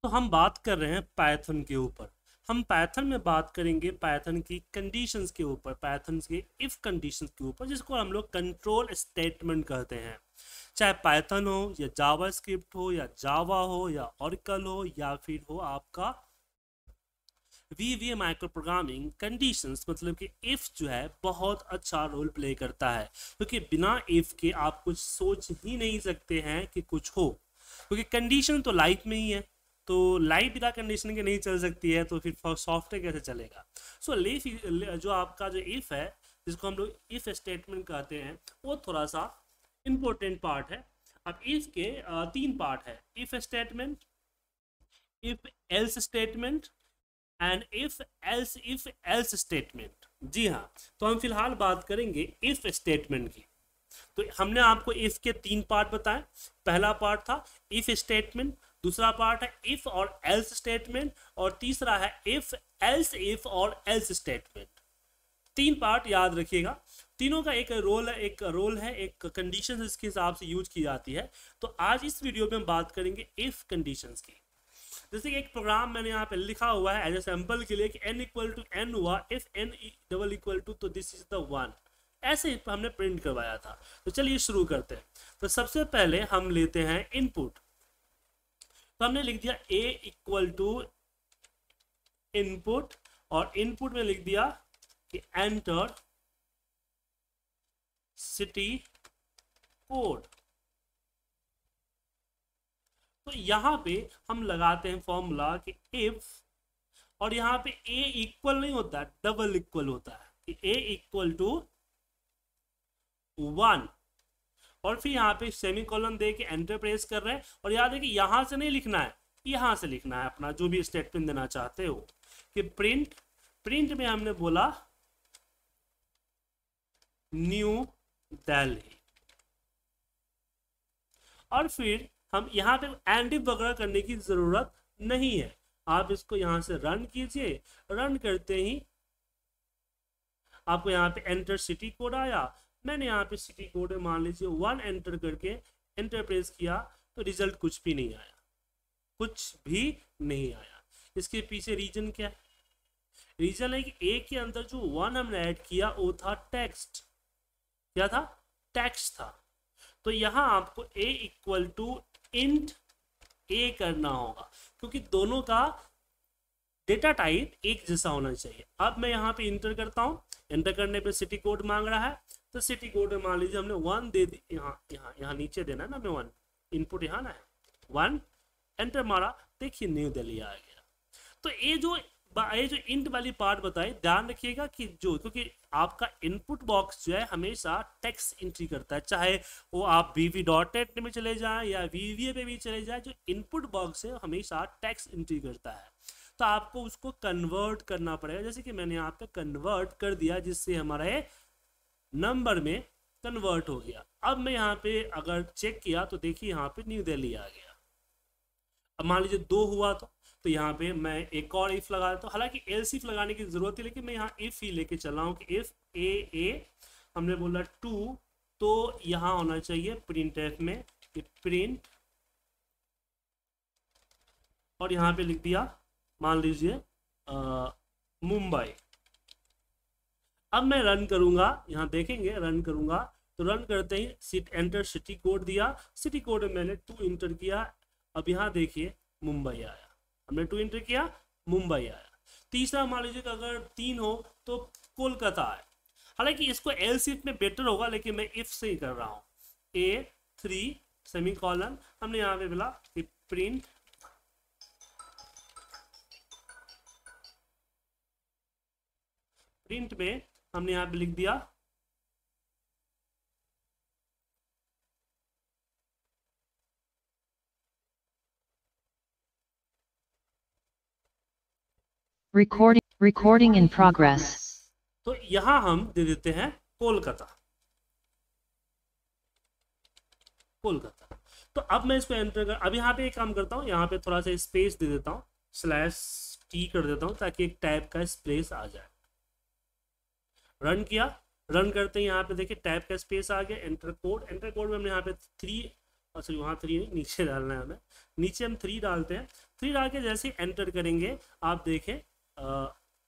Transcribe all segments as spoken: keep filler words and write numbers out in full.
तो हम बात कर रहे हैं पाइथन के ऊपर। हम पाइथन में बात करेंगे पाइथन की कंडीशंस के ऊपर, पाइथन के इफ कंडीशंस के ऊपर, जिसको हम लोग कंट्रोल स्टेटमेंट कहते हैं। चाहे पाइथन हो या जावा स्क्रिप्ट हो या जावा हो या ऑरिकल हो या फिर हो आपका V V micro programming, conditions मतलब कि इफ जो है बहुत अच्छा रोल प्ले करता है, क्योंकि तो बिना इफ के आप कुछ सोच ही नहीं सकते हैं कि कुछ हो, क्योंकि कंडीशन तो लाइफ में ही है। तो लाइफ बिना कंडीशन के नहीं चल सकती है, तो फिर सॉफ्टवेयर कैसे चलेगा। सो लीफ जो आपका जो इफ है, जिसको हम लोग इफ स्टेटमेंट कहते हैं, वो थोड़ा सा इंपॉर्टेंट पार्ट है। अब इफ के आ, तीन पार्ट है, if statement, if else statement and if else if else statement. जी हाँ, तो हम फिलहाल बात करेंगे इफ स्टेटमेंट की। तो हमने आपको इफ के तीन पार्ट बताए। पहला पार्ट था इफ स्टेटमेंट, दूसरा पार्ट है इफ और एल्स स्टेटमेंट, और तीसरा है इफ एल्स इफ और एल्स स्टेटमेंट। तीन पार्ट याद रखिएगा, तीनों का एक रोल है, एक रोल है, एक कंडीशन इसके हिसाब से यूज की जाती है। तो आज इस वीडियो में हम बात करेंगे इफ कंडीशंस की। जैसे कि एक प्रोग्राम मैंने यहाँ पे लिखा हुआ है एज ए सैंपल के लिए कि n इक्वल टू एन हुआ, if n double equal to, तो दिस इज द वन, ऐसे हमने प्रिंट करवाया था। तो चलिए शुरू करते हैं। तो सबसे पहले हम लेते हैं इनपुट। तो हमने लिख दिया a इक्वल टू इनपुट, और इनपुट में लिख दिया कि एंटर सिटी कोड। तो यहाँ पे हम लगाते हैं फॉर्मूला कि इफ, और यहाँ पे a इक्वल नहीं होता है, डबल इक्वल होता है कि a इक्वल टू वन, और फिर यहाँ पे सेमी कॉलन दे के एंटर प्रेस कर रहे हैं। और याद है कि यहाँ से नहीं लिखना है, यहाँ से लिखना है अपना जो भी स्टेटमेंट देना चाहते हो। कि प्रिंट, प्रिंट में हमने बोला न्यू दिल्ली, और फिर हम यहाँ पे एंड इफ वगैरह करने की जरूरत नहीं है। आप इसको यहाँ से रन कीजिए, रन करते ही आपको यहाँ पे एंटर सिटी कोड आया। मैंने यहाँ पे सिटी कोड में मान लीजिए वन एंटर करके एंटर प्रेस किया, तो रिजल्ट कुछ भी नहीं आया, कुछ भी नहीं आया। इसके पीछे रीजन क्या है? रीजन है कि ए के अंदर जो वन हमने ऐड किया वो था टेक्स्ट। क्या था? टेक्स्ट था। तो यहाँ आपको a equal to int a करना होगा, क्योंकि दोनों का डेटा टाइप एक जैसा होना चाहिए। अब मैं यहाँ पे इंटर करता हूँ, एंटर करने पे सिटी कोड मांग रहा है, तो सिटी कोड में मान लीजिए हमने वन दे दी, यहाँ यहाँ यहाँ नीचे देना है ना, हमें वन, इनपुट यहाँ ना है वन, एंटर मारा, देखिए न्यू दिल्ली आ गया। तो ये जो ये जो इंट वाली पार्ट बताई, ध्यान रखिएगा कि जो, क्योंकि आपका इनपुट बॉक्स जो है हमेशा टेक्स्ट एंट्री करता है, चाहे वो आप वी वी डॉट नेट में चले जाएं या वी वी ए पे भी चले जाएं, जो इनपुट बॉक्स है हमेशा टेक्स्ट एंट्री करता है। तो आपको उसको कन्वर्ट करना पड़ेगा, जैसे कि मैंने यहाँ पे कन्वर्ट कर दिया, जिससे हमारा ये नंबर में कन्वर्ट हो गया। अब मैं यहाँ पे अगर चेक किया तो देखिए यहाँ पे न्यू दिल्ली आ गया। अब मान लीजिए दो हुआ तो तो यहाँ पे मैं एक और इफ लगा देता हूँ। हालांकि एल्स इफ लगाने की जरूरत है, लेकिन मैं यहाँ इफ ही लेके चल रहा हूँ कि इफ ए ए हमने बोला टू, तो यहाँ होना चाहिए प्रिंट एफ में कि प्रिंट, और यहाँ पे लिख दिया मान लीजिए मुंबई। अब मैं रन करूंगा, यहाँ देखेंगे रन करूंगा, तो रन करते ही सिट एंटर सिटी कोड दिया, सिटी कोड में मैंने टू इंटर किया। अब यहाँ देखिए मुंबई आया, हमने टू इंटर किया, मुंबई आया। तीसरा मान लीजिए अगर तीन हो तो कोलकाता है। हालांकि इसको एल्स इफ में बेटर होगा, लेकिन मैं इफ से ही कर रहा हूँ। ए थ्री सेमी कॉलन, हमने यहाँ पे बोला कि प्रिंट प्रिंट में हमने यहाँ पे लिख दिया Recording, recording in progress. तो यहां हम दे देते हैं कोलकाता, कोलकाता। तो अब मैं इसको एंटर कर, अब यहाँ पे एक काम करता हूँ, यहाँ पे थोड़ा सा स्पेस दे देता हूँ, स्लैश टी कर देता हूँ, ताकि एक टाइप का स्पेस आ जाए। रन किया, रन करते हैं, यहाँ पे देखिए टाइप का स्पेस आ गया। एंटर कोड, एंटर कोड में हमने यहाँ पे थ्री सॉरी वहाँ थ्री नहीं, नीचे डालना है हमें। नीचे हम थ्री डालते हैं। थ्री डाल के जैसे एंटर करेंगे आप देखें आ,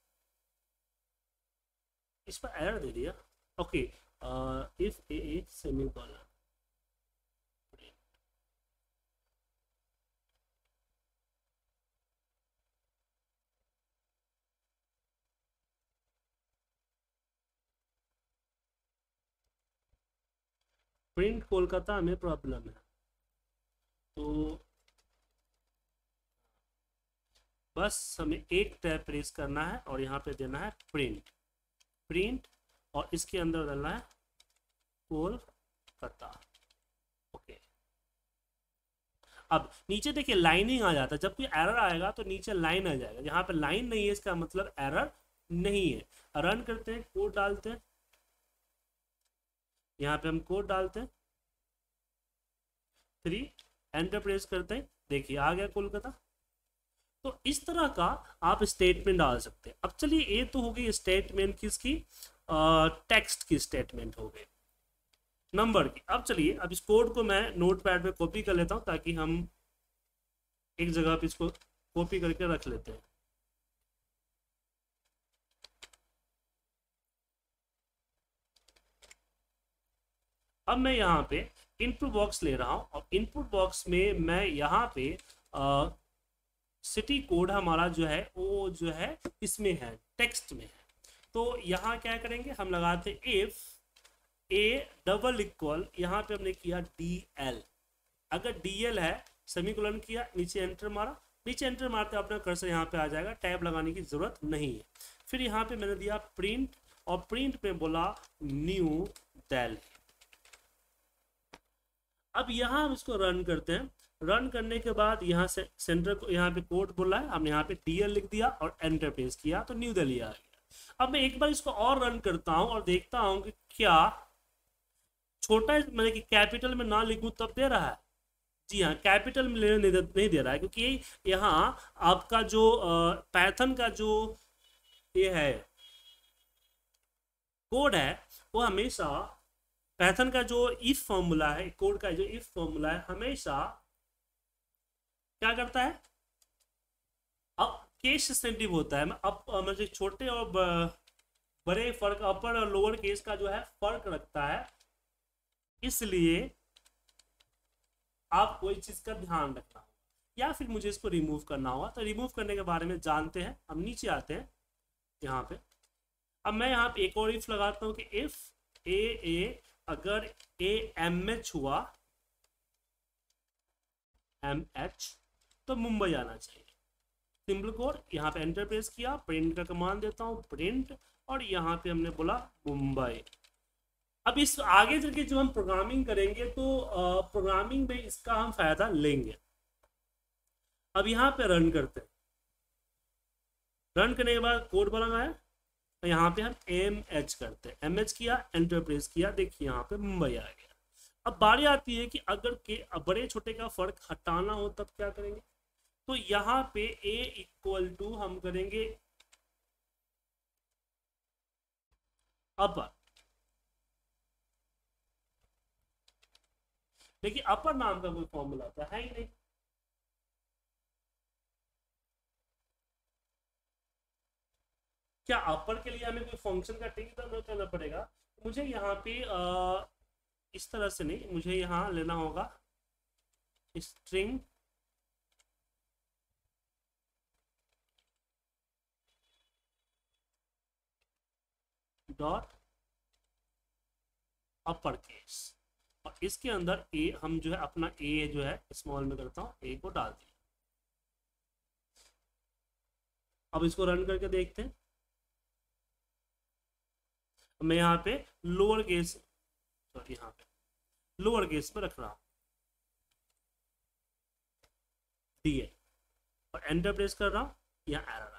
इस पर एरर दे दिया। Okay, if a semicolon print Kolkata में प्रॉब्लम है, तो बस हमें एक टैब प्रेस करना है और यहाँ पे देना है प्रिंट प्रिंट और इसके अंदर डालना है कोलकाता। ओके, अब नीचे देखिए लाइनिंग आ जाता है, जब कोई एरर आएगा तो नीचे लाइन आ जाएगा। यहाँ पे लाइन नहीं है इसका मतलब एरर नहीं है। रन करते हैं, कोड डालते हैं, यहाँ पे हम कोड डालते हैं थ्री, एंटर प्रेस करते हैं, देखिए आ गया कोलकाता। तो इस तरह का आप स्टेटमेंट डाल सकते हैं। अब चलिए ये तो हो गई स्टेटमेंट किसकी, टेक्स्ट की स्टेटमेंट हो गई, नंबर की। अब चलिए अब इस कोड को मैं नोट पैड पे कॉपी कर लेता हूं ताकि हम एक जगह पे इसको कॉपी करके रख लेते हैं। अब मैं यहाँ पे इनपुट बॉक्स ले रहा हूं और इनपुट बॉक्स में मैं यहाँ पे आ, सिटी कोड हमारा जो है वो जो है इसमें है, टेक्स्ट में है। तो यहाँ क्या करेंगे, हम लगाते इफ ए डबल इक्वल, यहाँ पे हमने किया डी एल। अगर डी एल है सेमीकोलन किया, नीचे एंटर मारा, नीचे एंटर मारते अपना कर्सर यहाँ पे आ जाएगा, टैब लगाने की जरूरत नहीं है। फिर यहाँ पे मैंने दिया प्रिंट और प्रिंट में बोला न्यू दिल्ली। अब यहाँ हम इसको रन करते हैं। रन करने के बाद यहाँ से सेंटर को यहाँ पे कोड बोला है, हमने यहाँ पे डीएल लिख दिया और एंटर प्रेस किया तो न्यू दिल्ली आ गया। अब मैं एक बार इसको और रन करता हूँ और देखता हूँ कि क्या छोटा मैंने कि कैपिटल में ना लिखूं तब दे रहा है। जी हाँ, कैपिटल में लेने नहीं, नहीं दे रहा है, क्योंकि यहाँ आपका जो पैथन का जो ये है कोड है वो हमेशा पैथन का जो इफ फॉर्मूला है, कोड का जो इफ फॉर्मूला है हमेशा क्या करता है, अब केस सेंसिटिव होता है। अब मतलब छोटे और बड़े फर्क, अपर और लोअर केस का जो है फर्क रखता है, इसलिए आप कोई चीज का ध्यान रखना होगा या फिर मुझे इसको रिमूव करना होगा। तो रिमूव करने के बारे में जानते हैं। हम नीचे आते हैं यहाँ पे। अब मैं यहाँ पे एक और इफ लगाता हूँ कि इफ ए ए अगर ए एम एच हुआ, एम एच तो मुंबई आना चाहिए। सिंपल कोड, यहाँ पे एंटर प्रेस किया, प्रिंट का कमांड देता हूँ प्रिंट और यहाँ पे हमने बोला मुंबई। अब इस आगे चल के जब हम प्रोग्रामिंग करेंगे तो प्रोग्रामिंग में इसका हम फायदा लेंगे। अब यहाँ पे रन करते हैं। रन करने के बाद कोड बना है, यहाँ पे हम एम एच करते हैं, एम एच किया, एंटर प्रेस किया, देखिए यहाँ पे मुंबई आ गया। अब बारी आती है कि अगर के बड़े छोटे का फर्क हटाना हो तब क्या करेंगे। तो यहाँ पे ए इक्वल टू हम करेंगे अपर, लेकिन अपर नाम का कोई फॉर्मूला तो है ही नहीं। क्या अपर के लिए हमें कोई फंक्शन का टिक करना पड़ेगा। मुझे यहाँ पे आ, इस तरह से नहीं, मुझे यहाँ लेना होगा स्ट्रिंग डॉट अपर केस और इसके अंदर ए हम जो है अपना ए जो है स्मॉल में करता हूँ, ए को डाल दिया। अब इसको रन करके देखते हैं। मैं यहाँ पे लोअर केस, सॉरी यहाँ पे लोअर केस में रख रहा हूँ डी ए और एंटर प्रेस कर रहा हूँ, यहाँ एरर आया।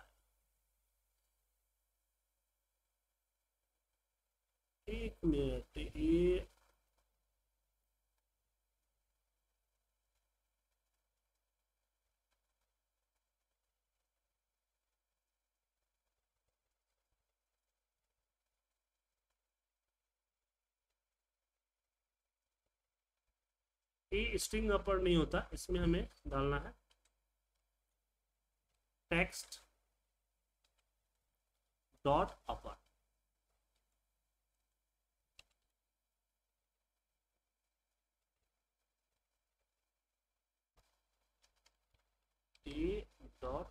एक मिनट, ये ये स्ट्रिंग अपर नहीं होता, इसमें हमें डालना है text dot upper. A dot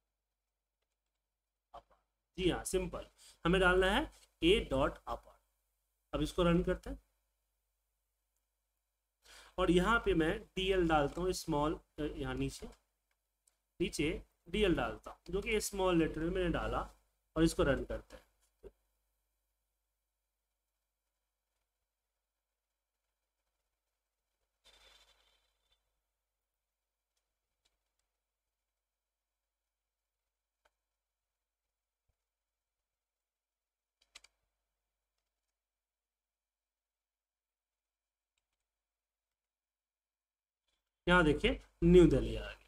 upper, जी हाँ सिंपल, हमें डालना है ए डॉट अपर। अब इसको रन करते हैं और यहाँ पे मैं डीएल डालता हूँ स्मॉल, यहाँ नीचे नीचे डीएल डालता हूँ जो कि स्मॉल लेटर में मैंने डाला, और इसको रन करते हैं। यहाँ देखिए न्यू दिल्ली आ गया।